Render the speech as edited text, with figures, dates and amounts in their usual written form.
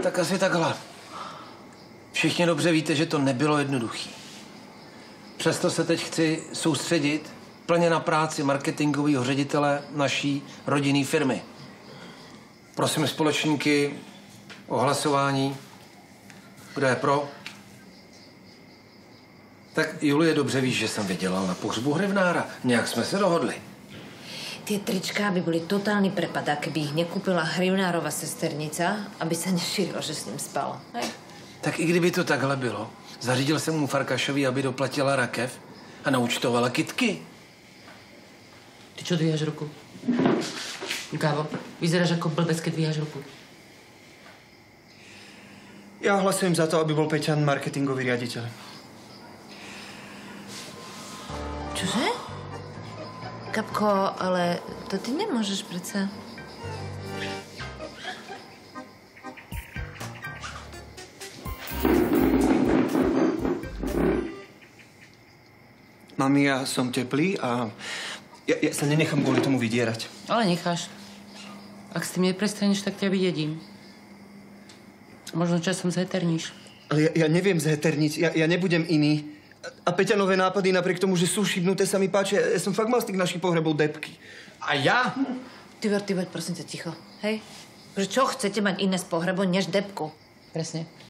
Tak asi takhle. Všichni dobře víte, že to nebylo jednoduchý. Přesto se teď chci soustředit plně na práci marketingového ředitele naší rodinné firmy. Prosím společníky o hlasování. Kdo je pro? Tak Julie, dobře víš, že jsem vydělal na pohřbu hrivnára. Nějak jsme se dohodli. Tie tričká by boli totálny prepad, keby ich nekúpila hrivnárova sesternica, aby sa nešírilo, že s ním spal. Hej. Tak i kdyby to takhle bylo, zařídil jsem mu Farkašovi, aby doplatila rakev a naúčtovala kitky. Ty čo dvíhaš ruku? Gábo, vyzeráš ako blbec, keď dvíhaš ruku. Ja hlasujem za to, aby bol Peťan marketingový riaditeľ. Čože? Kapko, ale to ty nemôžeš predsa. Mami, ja som teplý a ja sa nenechám kvôli tomu vydierať. Ale necháš. Ak s tým neprestaneš, tak ťa vyjedím. Možno časom zheterníš. Ale ja neviem zheterniť, ja nebudem iný. A Peťanové nápady, napriek tomu, že sú šibnuté, sa mi páčia. Ja som fakt mal z tých našich pohrebov depky. A ja? Tibor, prosím ťa, ticho. Hej? Že čo chcete mať iné z pohrebu, než debku? Presne.